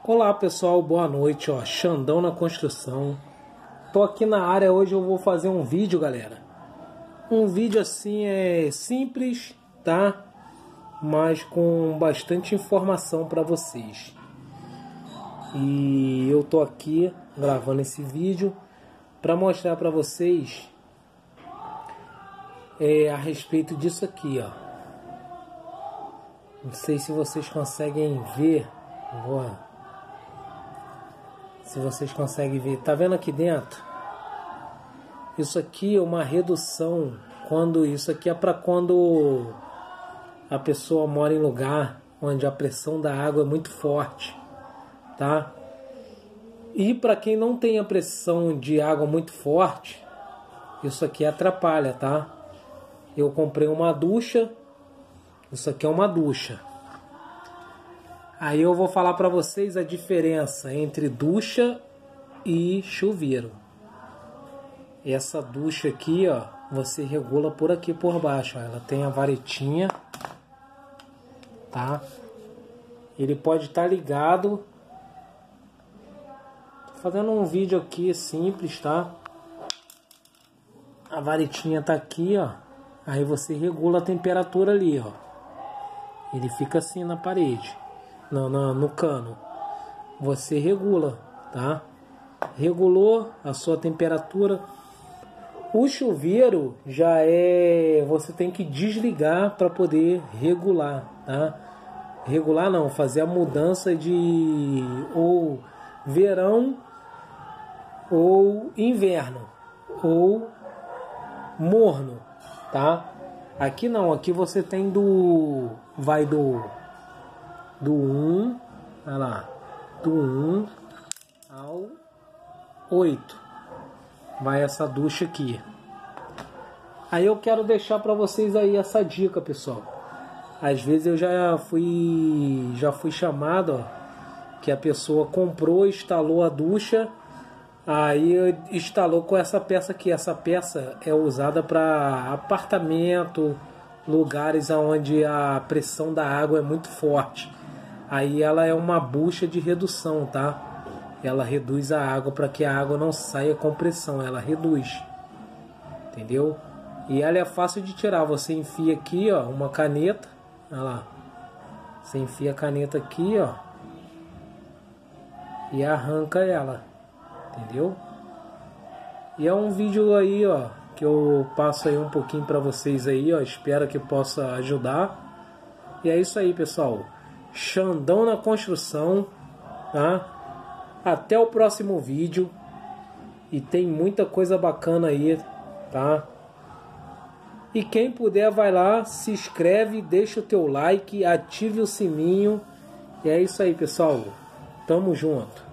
Olá pessoal, boa noite, ó, Xandão na construção. Tô aqui na área hoje, eu vou fazer um vídeo, galera. Um vídeo assim simples, tá? Mas com bastante informação para vocês. E eu tô aqui gravando esse vídeo para mostrar para vocês a respeito disso aqui, ó. Não sei se vocês conseguem ver. Se vocês conseguem ver, tá vendo aqui dentro? Isso aqui é uma redução. Isso aqui é para quando a pessoa mora em lugar onde a pressão da água é muito forte, tá? E para quem não tem a pressão de água muito forte, isso aqui atrapalha, tá? Eu comprei uma ducha. Isso aqui é uma ducha. Aí eu vou falar para vocês a diferença entre ducha e chuveiro. Essa ducha aqui, ó, você regula por aqui por baixo, ó. Ela tem a varetinha, tá? Ele pode estar ligado. Tô fazendo um vídeo aqui simples, tá? A varetinha tá aqui, ó. Aí você regula a temperatura ali, ó. Ele fica assim na parede. No cano. Você regula, tá? Regulou a sua temperatura. O chuveiro já você tem que desligar para poder regular, tá? Regular não, fazer a mudança de ou verão ou inverno ou morno, tá? Aqui não, aqui você tem do 1, olha lá, do 1 ao 8, vai essa ducha aqui. Aí eu quero deixar para vocês aí essa dica, pessoal. Às vezes eu já fui chamado, ó, que a pessoa comprou, instalou a ducha, aí instalou com essa peça aqui. Essa peça é usada para apartamento, lugares onde a pressão da água é muito forte. Aí ela é uma bucha de redução, tá? Ela reduz a água para que a água não saia com pressão, ela reduz. Entendeu? E ela é fácil de tirar. Você enfia aqui, ó, uma caneta. Olha lá. Você enfia a caneta aqui, ó. E arranca ela. Entendeu? E é um vídeo aí, ó, que eu passo aí um pouquinho para vocês aí, ó. Espero que possa ajudar. E é isso aí, pessoal. Xandão na construção, tá? Até o próximo vídeo. E tem muita coisa bacana aí, tá? E quem puder vai lá, se inscreve, deixa o teu like, ative o sininho. E é isso aí, pessoal. Tamo junto.